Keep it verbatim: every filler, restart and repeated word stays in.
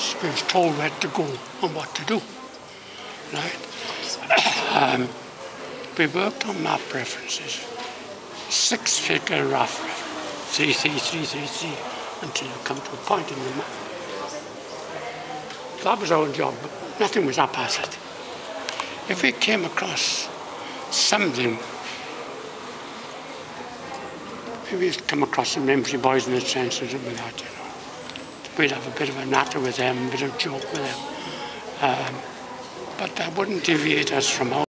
preferences. We was told where to go and what to do, right? um, we worked on map references, six-figure rough, three, three, three, three, three, until you come to a point in the map. That was our job, but nothing was up as it. If we came across something, if we come across some Rimsey boys in the trenches and something like that, you know, we'd have a bit of a natter with them, a bit of joke with them. Um, but that wouldn't deviate us from our